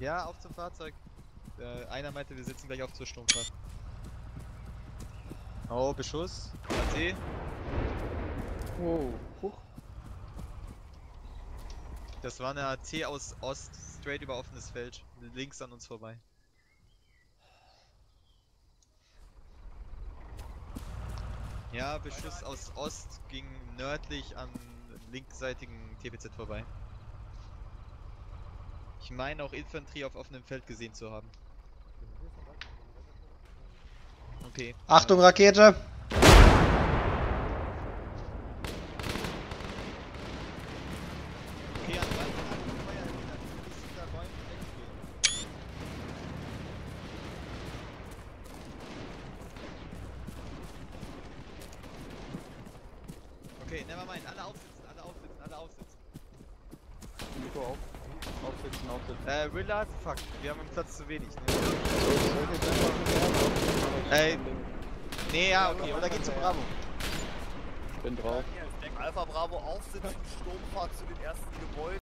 Ja, auf zum Fahrzeug. Einer meinte, wir sitzen gleich auf zur Sturmfahrt. Oh, Beschuss. AT. Oh, hoch. Das war eine AT aus Ost, straight über offenes Feld. Links an uns vorbei. Ja, Beschuss aus Ost ging nördlich an linksseitigen TPZ vorbei. Ich meine auch Infanterie auf offenem Feld gesehen zu haben. Okay. Achtung, Rakete! Okay, an Wand Feuer bis dieser Bäume weggehen. Okay, nevermind, alle aufsitzen, alle aufsitzen, alle aufsitzen. Nico auf. Aufsitzen, aufsitzen. Relax, fuck, wir haben im Platz zu wenig, ne? Soll ich jetzt einfach Nee, ja, okay, oder geht zum Bravo. Ich bin drauf. Alpha Bravo aufsitzen, Sturmfahrt zu den ersten Gebäuden.